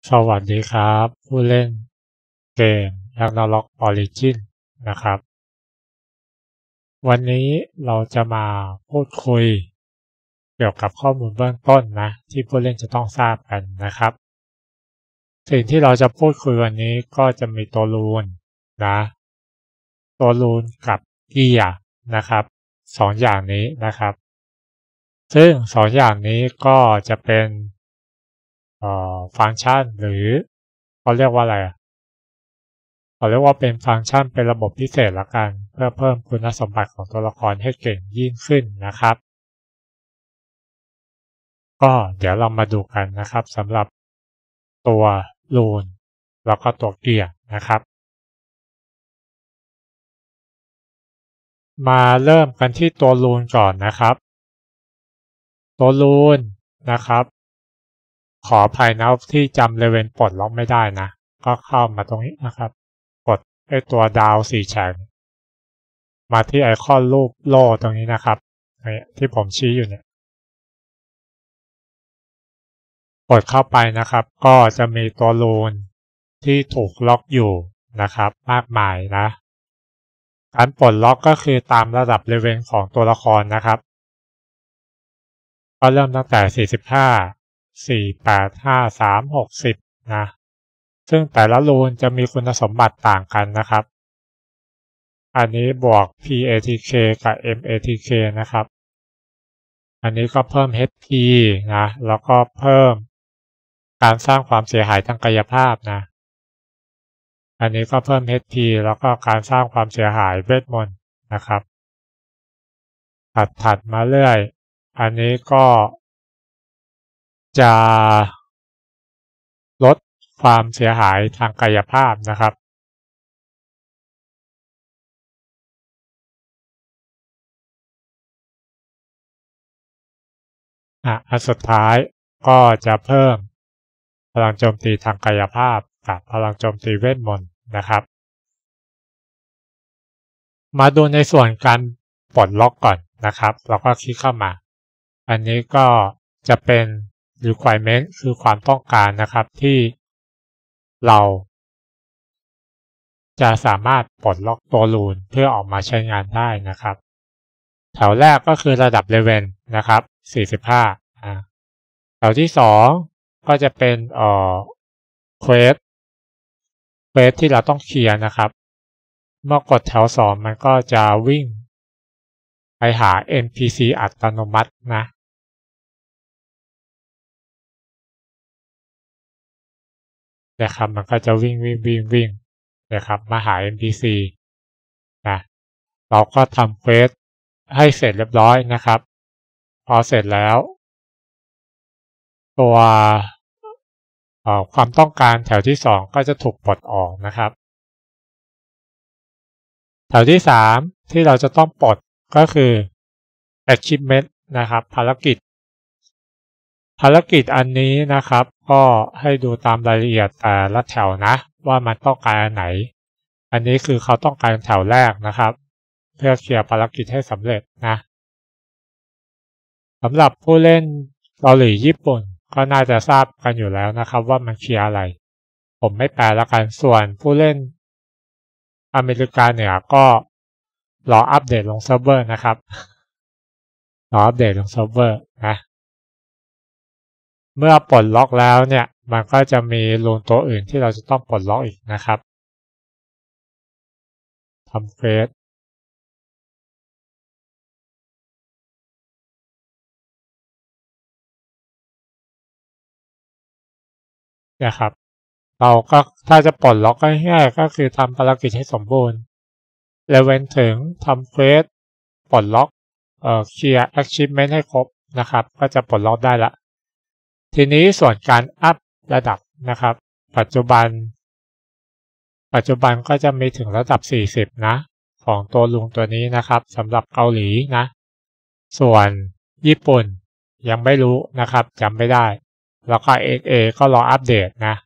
สวัสดีครับผู้เล่นเกม Ragnarok Origins นะครับวันนี้เราจะมาพูดคุยเกี่ยวกับข้อมูลเบื้องต้นนะที่ผู้เล่นจะต้องทราบกันนะครับสิ่งที่เราจะพูดคุยวันนี้ก็จะมีตัวรูนนะตัวรูนกับเกียร์นะครับสองอย่างนี้นะครับซึ่งสองอย่างนี้ก็จะเป็นฟังก์ชันหรือเขาเรียกว่าอะไรเขาเรียกว่าเป็นฟังก์ชันเป็นระบบพิเศษละกันเพื่อเพิ่มคุณสมบัติของตัวละครให้เก่งยิ่งขึ้นนะครับก็เดี๋ยวเรามาดูกันนะครับสำหรับตัวรูนแล้วก็ตัวเกียร์นะครับมาเริ่มกันที่ตัวรูนก่อนนะครับตัวรูนนะครับขออภัยนะที่จำเลเวลปลดล็อกไม่ได้นะก็เข้ามาตรงนี้นะครับกดตัวดาว4แฉกมาที่ไอคอนรูปโล่ตรงนี้นะครับที่ผมชี้อยู่เนี่ยกดเข้าไปนะครับก็จะมีตัวรูนที่ถูกล็อกอยู่นะครับมากมายนะการปลดล็อกก็คือตามระดับเลเวลของตัวละครนะครับก็เริ่มตั้งแต่45 48 53 60นะซึ่งแต่ละรูนจะมีคุณสมบัติต่างกันนะครับอันนี้บวก PATK กับ MATK นะครับอันนี้ก็เพิ่ม HP นะแล้วก็เพิ่มการสร้างความเสียหายทางกายภาพนะอันนี้ก็เพิ่ม HP แล้วก็การสร้างความเสียหายเวทมนต์นะครับถัดมาเรื่อยอันนี้ก็จะลดความเสียหายทางกายภาพนะครับอันสุดท้ายก็จะเพิ่มพลังโจมตีทางกายภาพกับพลังโจมตีเวทมนต์นะครับมาดูในส่วนการปลดล็อกก่อนนะครับเราก็คลิกเข้ามาอันนี้ก็จะเป็น requirement คือความต้องการนะครับที่เราจะสามารถปลดล็อกตัวรูนเพื่อออกมาใช้งานได้นะครับแถวแรกก็คือระดับเลเวลนะครับ45แถวที่2ก็จะเป็นเควสที่เราต้องเคลียร์นะครับเมื่อกดแถว2มันก็จะวิ่งไปหา NPC อัตโนมัตินะครับมันก็จะวิ่งนะครับมาหา NPC นะเราก็ทำเควสให้เสร็จเรียบร้อยนะครับพอเสร็จแล้วตัวความต้องการแถวที่2ก็จะถูกปลดออกนะครับแถวที่3ที่เราจะต้องปลดก็คือ achievement นะครับภารกิจอันนี้นะครับก็ให้ดูตามรายละเอียดแต่ละแถวนะว่ามันต้องการอันไหนอันนี้คือเขาต้องการแถวแรกนะครับเพื่อเคลียร์ภารกิจให้สำเร็จนะสำหรับผู้เล่นเกาหลีญี่ปุ่นก็น่าจะทราบกันอยู่แล้วนะครับว่ามันเคลียร์อะไรผมไม่แปลแล้วกันส่วนผู้เล่นอเมริกาเหนือก็รออัปเดตลงเซิร์ฟเวอร์นะครับรออัปเดตลงเซิร์ฟเวอร์นะเมื่อปลดล็อกแล้วเนี่ยมันก็จะมีรูนตัวอื่นที่เราจะต้องปลดล็อกอีกนะครับทำเควสนะครับเราก็ถ้าจะปลดล็อกง่ายๆก็คือทำภารกิจให้สมบูรณ์เลเวลถึงทำเควสปลดล็อกเคลียร์ achievement ให้ครบนะครับก็จะปลดล็อกได้ละทีนี้ส่วนการอัพระดับนะครับปัจจุบันก็จะมีถึงระดับ40นะของตัวลุงตัวนี้นะครับสำหรับเกาหลีนะส่วนญี่ปุ่นยังไม่รู้นะครับจำไม่ได้แล้วก็ XA ก็รออัปเดตนะ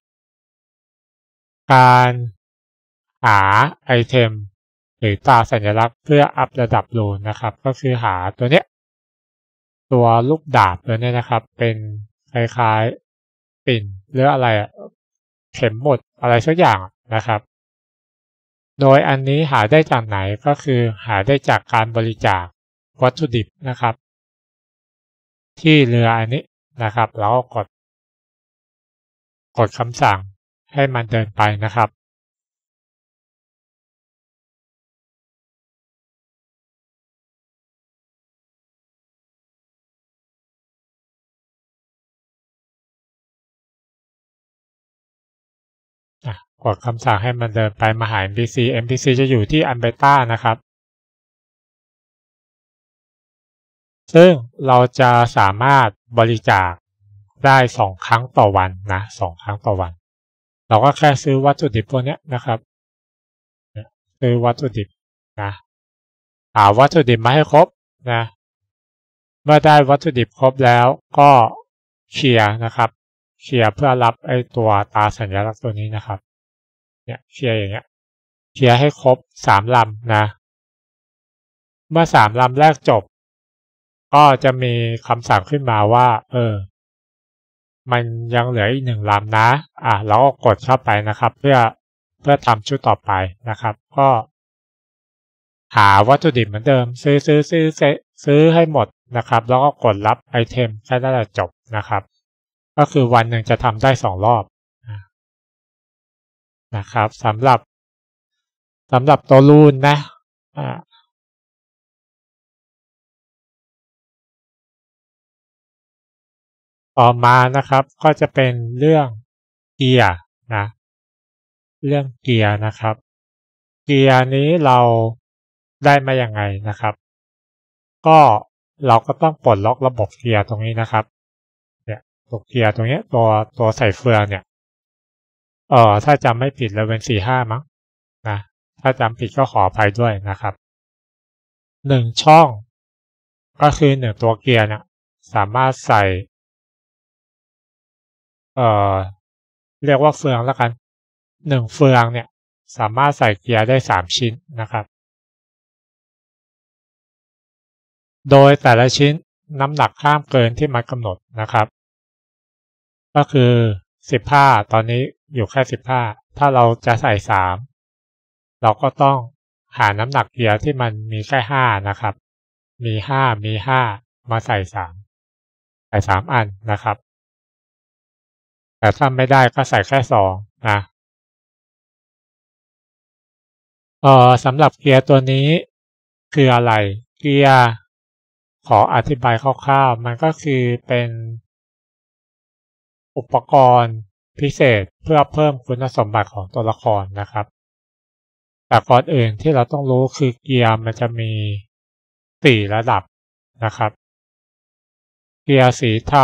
การหาไอเทมหรือตราสัญลักษณ์เพื่ออัพระดับรูนนะครับก็คือหาตัวเนี้ยตัวลูกดาบตัวนี้นะครับเป็นคล้ายๆปิ่นหรืออะไรเข็มหมุดอะไรสักอย่างนะครับ โดยอันนี้หาได้จากไหนก็คือหาได้จากการบริจาควัตถุดิบนะครับ ที่เรืออันนี้นะครับแล้วก็กดคำสั่งให้มันเดินไปนะครับกดคำสั่งให้มันเดินไปมาหา NPC จะอยู่ที่อันเบต้านะครับซึ่งเราจะสามารถบริจาคได้2 ครั้งต่อวันนะ2 ครั้งต่อวันเราก็แค่ซื้อวัตถุดิบพวกนี้นะครับซื้อวัตถุดิบนะหาวัตถุดิบมาให้ครบนะเมื่อได้วัตถุดิบครบแล้วก็เคลียร์นะครับเคลียร์เพื่อรับไอ้ตัวตาสัญลักษณ์ตัวนี้นะครับเนี่ยเคลียร์อย่างเงี้ยเคลียร์ให้ครบ3 ลำนะเมื่อ3 ลำแรกจบก็จะมีคำสั่งขึ้นมาว่ามันยังเหลืออีก1 ลำนะเราก็กดเข้าไปนะครับเพื่อทำชุดต่อไปนะครับก็หาวัตถุดิบเหมือนเดิมซื้อให้หมดนะครับแล้วก็กดรับไอเทมแค่นั้นแหละจบนะครับก็คือวันหนึ่งจะทำได้2 รอบนะครับสำหรับตัวรูนนะต่อมานะครับก็จะเป็นเรื่องเกียร์นะเรื่องเกียร์นะครับเกียร์นี้เราได้มาอย่างไงนะครับก็เราก็ต้องปลดล็อกระบบเกียร์ตรงนี้นะครับเนี่ยตัวเกียร์ตรงนี้ตัวใส่เฟืองเนี่ยถ้าจำไม่ผิดเลเวล45มั้งนะถ้าจำผิดก็ขออภัยด้วยนะครับ1 ช่องก็คือ1 ตัวเกียร์เนี่ยสามารถใส่เรียกว่าเฟืองแล้วกัน1 เฟืองเนี่ยสามารถใส่เกียร์ได้3 ชิ้นนะครับโดยแต่ละชิ้นน้ำหนักห้ามเกินที่มันกำหนดนะครับก็คือ15ตอนนี้อยู่แค่15ถ้าเราจะใส่3เราก็ต้องหาน้ำหนักเกียร์ที่มันมีแค่5นะครับมี5มาใส่3อันนะครับแต่ถ้าไม่ได้ก็ใส่แค่2นะสำหรับเกียร์ตัวนี้คืออะไรเกียร์ขออธิบายคร่าวๆมันก็คือเป็นอุปกรณ์พิเศษเพื่อเพิ่มคุณสมบัติของตัวละครนะครับแต่ก่อนอื่นที่เราต้องรู้คือเกียร์มันจะมี4 ระดับนะครับเกียร์สีเทา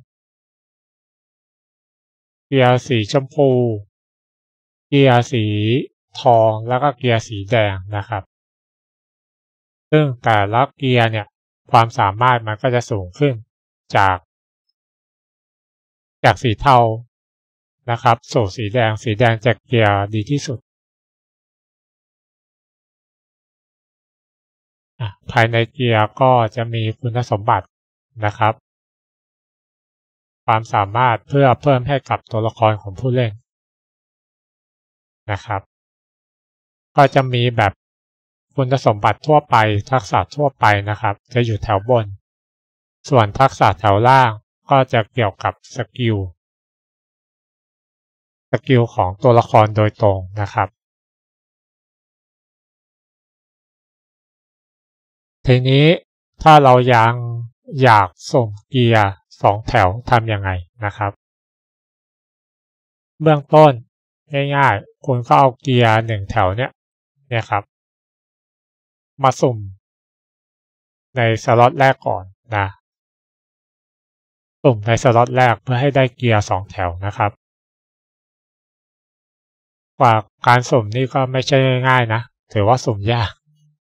เกียร์สีชมพูเกียร์สีทองแล้วก็เกียร์สีแดงนะครับซึ่งแต่ละเกียร์เนี่ยความสามารถมันก็จะสูงขึ้นจากสีเทานะครับสู่สีแดงจะเกียร์ดีที่สุดภายในเกียร์ก็จะมีคุณสมบัตินะครับความสามารถเพื่อเพิ่มให้กับตัวละครของผู้เล่นนะครับก็จะมีแบบคุณสมบัติทั่วไปทักษะทั่วไปนะครับจะอยู่แถวบนส่วนทักษะแถวล่างก็จะเกี่ยวกับสกิลของตัวละครโดยตรงนะครับทีนี้ถ้าเรายังอยากส่งเกียร์2 แถวทำยังไงนะครับเบื้องต้นง่ายๆคุณก็เอาเกียร์1 แถวเนี่ยครับมาสุ่มในสล็อตแรกก่อนนะสุ่มในสล็อตแรกเพื่อให้ได้เกียร์2 แถวนะครับกว่าการสุ่มนี่ก็ไม่ใช่ง่ายๆนะถือว่าสุ่มยาก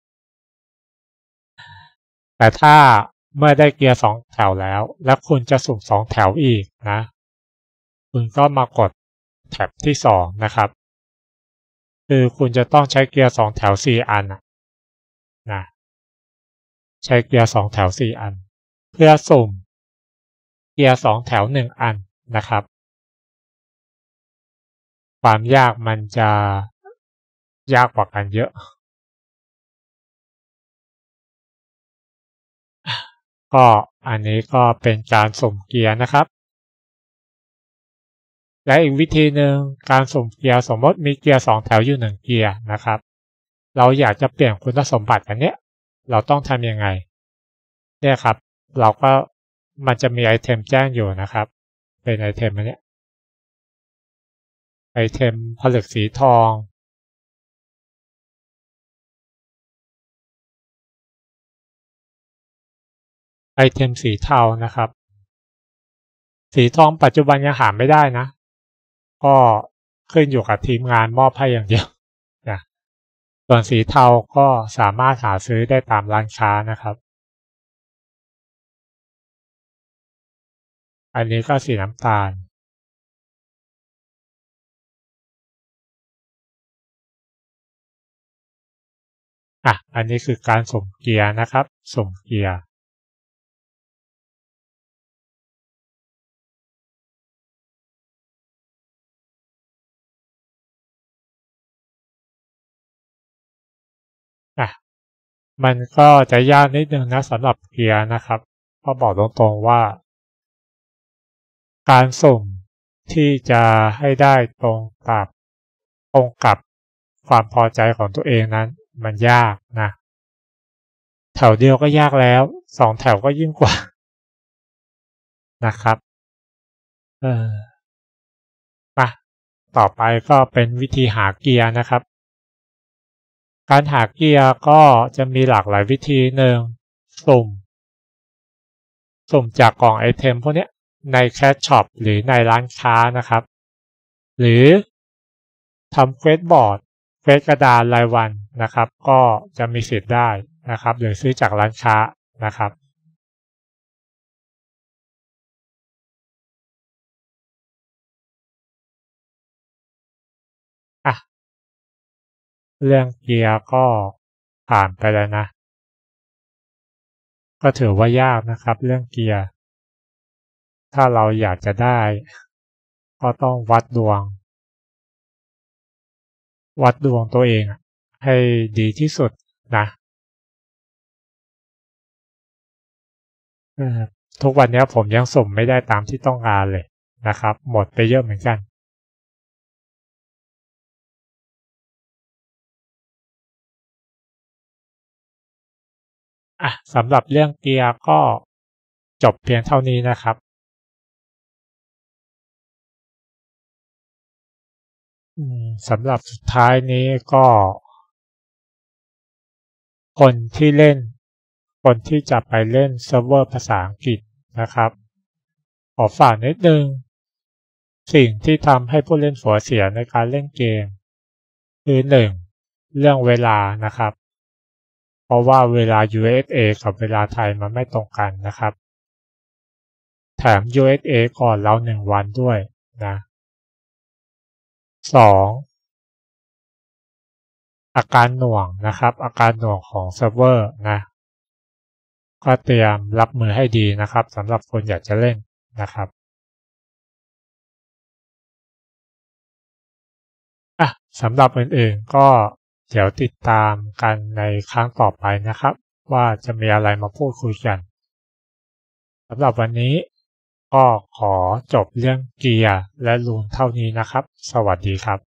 แต่ถ้าเมื่อได้เกียร์2 แถวแล้วและคุณจะสุ่ม2 แถวอีกนะคุณก็มากดแท็บที่2นะครับคือคุณจะต้องใช้เกียร์2 แถว4 อันนะใช้เกียร์2 แถว4 อันเพื่อสุ่มเกียร์2 แถว1 อันนะครับความยากมันจะยากกว่ากันเยอะก็อันนี้ก็เป็นการสุ่มเกียร์นะครับและอีกวิธีหนึ่งการสุ่มเกียร์สมมติมีเกียร์2แถวอยู่1เกียร์นะครับเราอยากจะเปลี่ยนคุณสมบัติอันเนี้ยเราต้องทำยังไงเนี่ยครับเราก็มันจะมีไอเทมแจ้งอยู่นะครับเป็นไอเทมอันเนี้ยไอเทมผลึกสีทองไอเทมสีเทานะครับสีทองปัจจุบันยังหาไม่ได้นะก็ขึ้นอยู่กับทีมงานมอบให้อย่างเดียวนะส่วนสีเทาก็สามารถหาซื้อได้ตามร้านค้านะครับอันนี้ก็สีน้ำตาลอันนี้คือการสุ่มเกียร์นะครับสุ่มเกียร์มันก็จะยากนิดนึงนะสำหรับเกียร์นะครับก็บอกตรงๆว่าการสุ่มที่จะให้ได้ตรงกับความพอใจของตัวเองนั้นมันยากนะแถวเดียวก็ยากแล้ว2แถวก็ยิ่งกว่านะครับมาต่อไปก็เป็นวิธีหาเกียร์นะครับการหาเกียร์ก็จะมีหลากหลายวิธีหนึ่งสุ่มจากกล่องไอเทมพวกนี้ในแคชช็อปหรือในร้านค้านะครับหรือทำเควสบอร์ดเควสกระดานรายวันนะครับก็จะมีสิทธิ์ได้นะครับหรือซื้อจากร้านค้านะครับเรื่องเกียร์ก็ผ่านไปแล้วนะก็ถือว่ายากนะครับเรื่องเกียร์ถ้าเราอยากจะได้ก็ต้องวัดดวงตัวเองให้ดีที่สุดนะทุกวันนี้ผมยังสุ่มไม่ได้ตามที่ต้องการเลยนะครับหมดไปเยอะเหมือนกันสำหรับเรื่องเกียร์ก็จบเพียงเท่านี้นะครับสำหรับสุดท้ายนี้ก็คนที่เล่นคนที่จะไปเล่นเซิร์ฟเวอร์ภาษาอังกฤษนะครับขอฝากนิดนึงสิ่งที่ทำให้ผู้เล่นหัวเสียในการเล่นเกมคือ1เรื่องเวลานะครับเพราะว่าเวลา USA กับเวลาไทยมันไม่ตรงกันนะครับแถม USA ก่อนเรา1วันด้วยนะ2อาการหน่วงนะครับอาการหน่วงของเซิร์ฟเวอร์นะก็เตรียมรับมือให้ดีนะครับสำหรับคนอยากจะเล่นนะครับสำหรับอื่นๆก็เดี๋ยวติดตามกันในครั้งต่อไปนะครับว่าจะมีอะไรมาพูดคุยกันสำหรับวันนี้ก็ขอจบเรื่องเกียร์และรูนเท่านี้นะครับสวัสดีครับ